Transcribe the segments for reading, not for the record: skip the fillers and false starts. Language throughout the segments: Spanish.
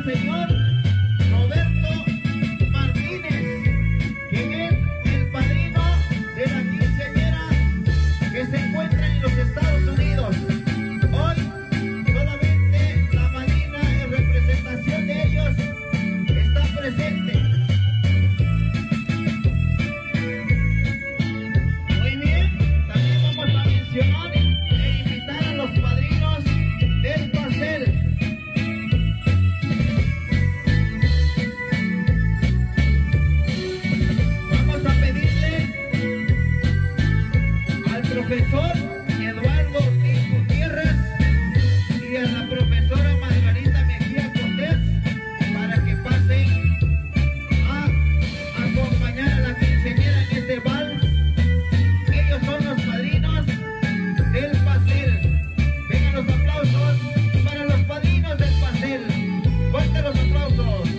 señor Roberto Martínez, quien es el padrino de la quinceañera que se encuentra en los Estados Unidos. Hoy solamente la madrina en representación de ellos está presente. Muy bien, también vamos a mencionar e invitar a los padrinos del pastel. Vamos a pedirle al profesor Eduardo Ortiz Gutiérrez y a la profesora Margarita Mejía Cortés para que pasen a acompañar a la quinceañera en este vals. Ellos son los padrinos del pastel. Vengan los aplausos para los padrinos del pastel. Fuerte los aplausos.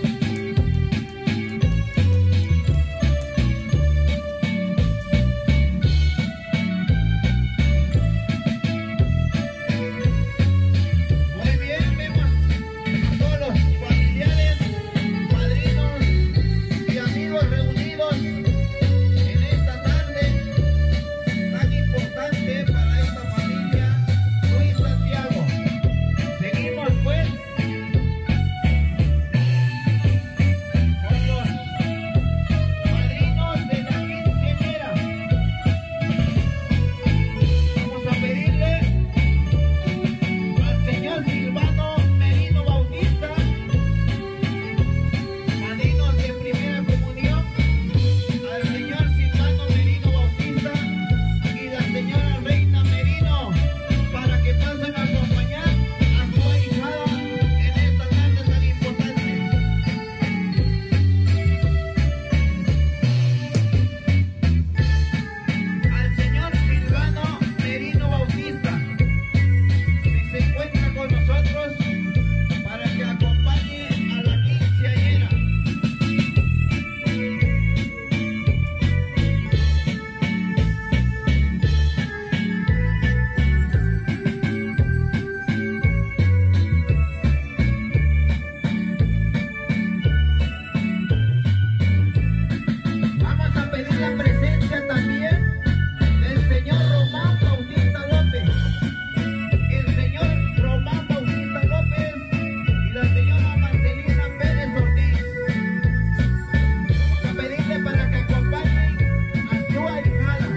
Muy bien, vemos a todos los familiares, padrinos y amigos reunidos en esta tarde tan importante para esta familia Ruiz Santiago. Seguimos pues con los padrinos de la quinceañera. Vamos a pedirle al señor Silvano Merino Bautista, padrinos de primera comunión, al señor Silvano Merino Bautista y la señora Reina Merino, para que pasen a acompañar a su ahijada en esta tarde tan importante. Al señor Silvano Merino Bautista, si se encuentra con nosotros, para que acompañe a la quinceañera. Vamos a pedir la presencia también del señor Román Bautista López, el señor Román Bautista López y la señora Marcelina Pérez Ortiz. Vamos a pedirle para que acompañen a su ahijada.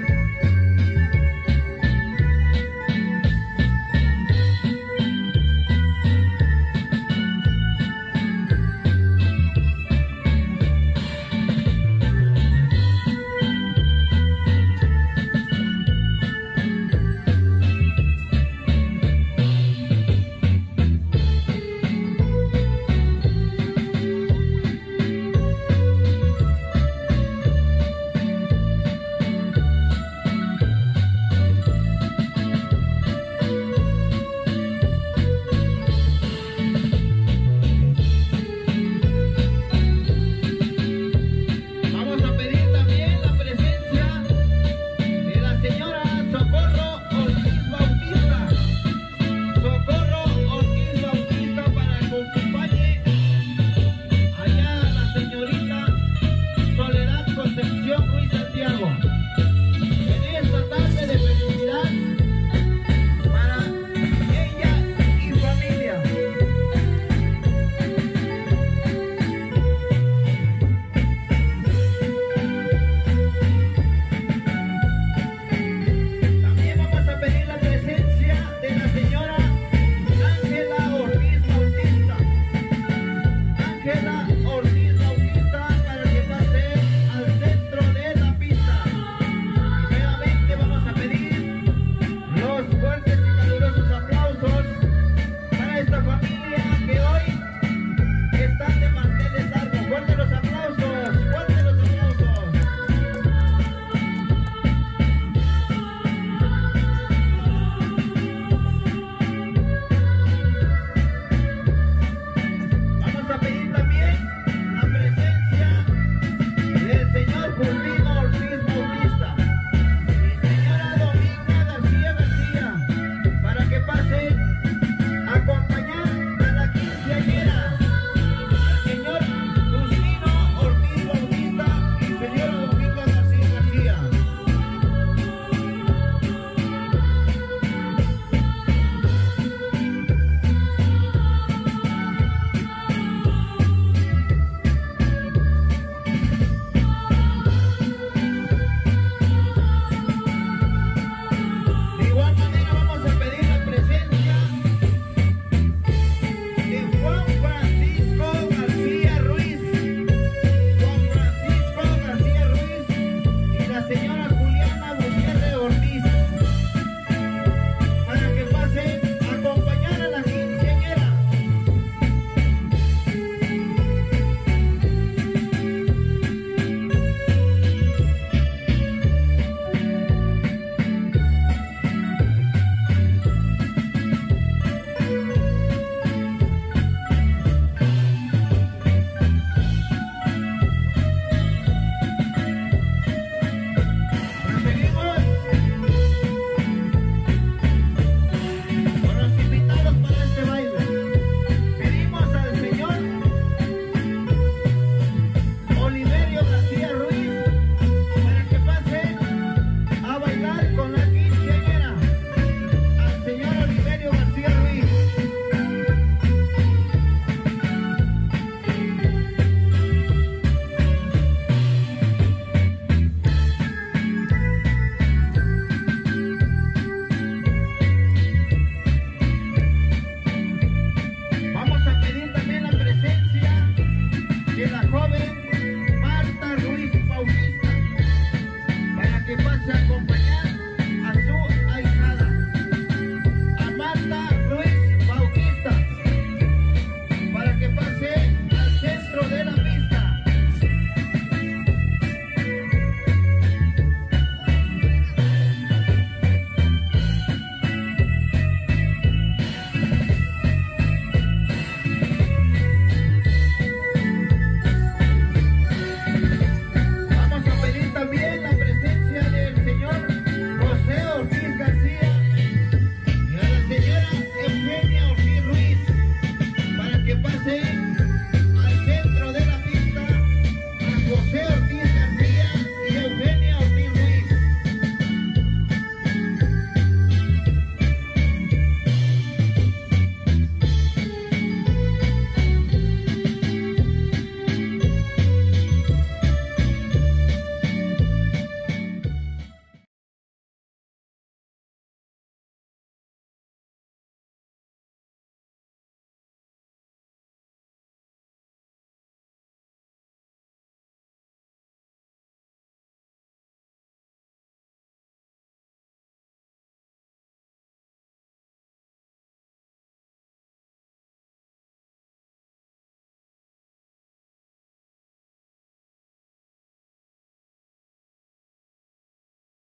Vamos a pedir también la presencia de la señora Socorro Ortiz Bautista. Socorro Ortiz Bautista, para que acompañe allá a la señorita Soledad Concepción Ruiz Santiago en esta tarde de felicidad para ella y familia. También vamos a pedir la presencia de la señora Ángela Ortiz Bautista. Ángela Ortiz Bautista, para que pase al centro de la pista. Y nuevamente vamos a pedir los fuertes y calurosos aplausos para esta familia que hoy están de manteles.